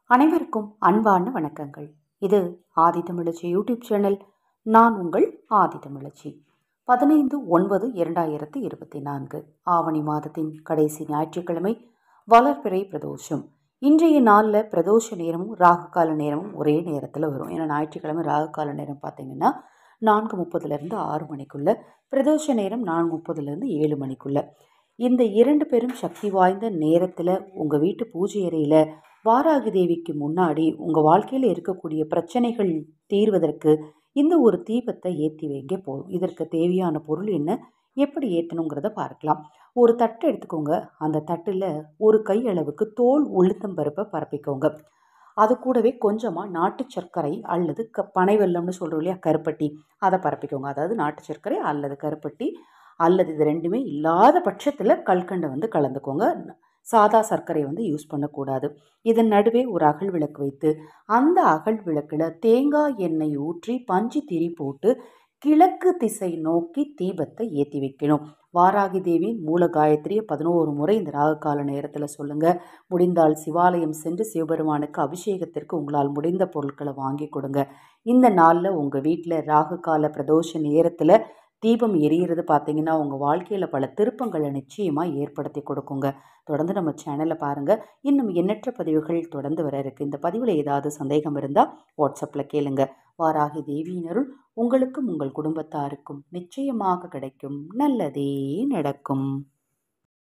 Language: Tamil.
அனைவருக்கும் அன்பான வணக்கங்கள். இது ஆதிதமிழச்சி யூடியூப் சேனல். நான் உங்கள் ஆதிதமிழச்சி. 15/9/2024 ஆவணி மாதத்தின் கடைசி ஞாயிற்றுக்கிழமை, வளர்பிறை பிரதோஷம். இன்றைய நாளில் பிரதோஷ நேரமும் ராகுகால நேரமும் ஒரே நேரத்தில் வரும். ஏன்னா ஞாயிற்றுக்கிழமை ராகுகால நேரம் பார்த்தீங்கன்னா 4:30 6 மணிக்குள்ள, பிரதோஷ நேரம் 4:30 7 மணிக்குள்ள. இந்த 2 பேரும் சக்தி வாய்ந்த நேரத்தில் உங்கள் வீட்டு பூஜை அறையில் வாராகி தேவிக்கு முன்னாடி உங்கள் வாழ்க்கையில் இருக்கக்கூடிய பிரச்சனைகள் தீர்வதற்கு இந்த ஒரு தீபத்தை ஏற்றி வைங்க போதும். இதற்கு தேவையான பொருள் என்ன, எப்படி ஏற்றணுங்கிறத பார்க்கலாம். ஒரு தட்டு எடுத்துக்கோங்க. அந்த தட்டில் ஒரு கை அளவுக்கு தோல் உளுத்தம் பருப்பை பரப்பிக்கோங்க. அது கூடவே கொஞ்சமாக நாட்டு சர்க்கரை அல்லது பனை வெல்லம்னு சொல்கிறோம் இல்லையா, கருப்பட்டி, அதை பரப்பிக்கோங்க. அதாவது நாட்டு சர்க்கரை அல்லது கருப்பட்டி அல்லது இது ரெண்டுமே இல்லாத பட்சத்தில் கல்கண்டை கலந்துக்கோங்க. சாதா சர்க்கரை யூஸ் பண்ணக்கூடாது. இதன் நடுவே ஒரு அகல் விளக்கு வைத்து அந்த அகல் விளக்கில் தேங்காய் எண்ணெய் ஊற்றி பஞ்சு திரி போட்டு கிழக்கு திசை நோக்கி தீபத்தை ஏற்றி வைக்கணும். வாராகி தேவி மூல காயத்ரியை 11 முறை இந்த ராகுகால நேரத்தில் சொல்லுங்கள். முடிந்தால் சிவாலயம் சென்று சிவபெருமானுக்கு அபிஷேகத்திற்கு உங்களால் முடிந்த பொருட்களை வாங்கி கொடுங்க. இந்த நாளில் உங்கள் வீட்டில் ராகுகால பிரதோஷ நேரத்தில் தீபம் எரியிறது பார்த்தீங்கன்னா உங்கள் வாழ்க்கையில் பல திருப்பங்களை நிச்சயமாக ஏற்படுத்தி கொடுக்குங்க. தொடர்ந்து நம்ம சேனலை பாருங்கள். இன்னும் எண்ணற்ற பதிவுகள் தொடர்ந்து வர இருக்குது. இந்த பதிவில் ஏதாவது சந்தேகம் இருந்தால் வாட்ஸ்அப்பில் கேளுங்க. வாராகி தேவியினருள் உங்களுக்கும் உங்கள் குடும்பத்தாருக்கும் நிச்சயமாக கிடைக்கும். நல்லதே நடக்கும்.